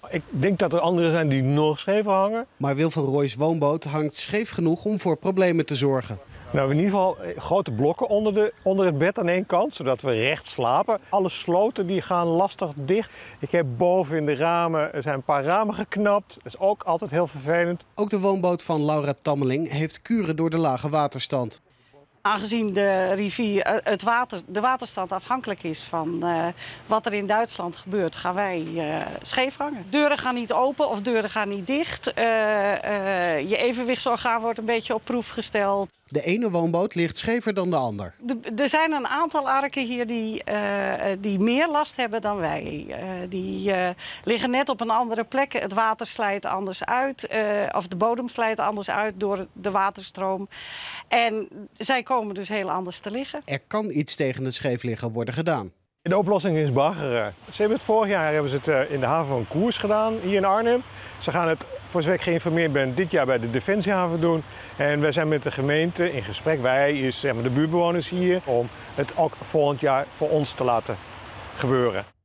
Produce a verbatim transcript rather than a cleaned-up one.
Ik denk dat er anderen zijn die nog schever hangen. Maar Wil van Rooijs woonboot hangt scheef genoeg om voor problemen te zorgen. Nou, in ieder geval grote blokken onder, de, onder het bed aan één kant, zodat we recht slapen. Alle sloten die gaan lastig dicht. Ik heb boven in de ramen, er zijn een paar ramen geknapt. Dat is ook altijd heel vervelend. Ook de woonboot van Laura Tammeling heeft kuren door de lage waterstand. Aangezien de rivier, het water, de waterstand afhankelijk is van uh, wat er in Duitsland gebeurt, gaan wij uh, scheef hangen. Deuren gaan niet open of deuren gaan niet dicht. Uh, uh, je evenwichtsorgaan wordt een beetje op proef gesteld. De ene woonboot ligt schever dan de ander. De, er zijn een aantal arken hier die, uh, die meer last hebben dan wij. Uh, die uh, liggen net op een andere plek. Het water slijt anders uit, uh, of de bodem slijt anders uit door de waterstroom. En zij komen dus heel anders te liggen. Er kan iets tegen het scheef liggen worden gedaan. De oplossing is baggeren. Ze hebben het vorig jaar hebben ze het in de haven van Koers gedaan, hier in Arnhem. Ze gaan het, voor zover ik geïnformeerd ben, dit jaar bij de Defensiehaven doen. En wij zijn met de gemeente in gesprek, wij is zeg maar, de buurtbewoners hier, om het ook volgend jaar voor ons te laten gebeuren.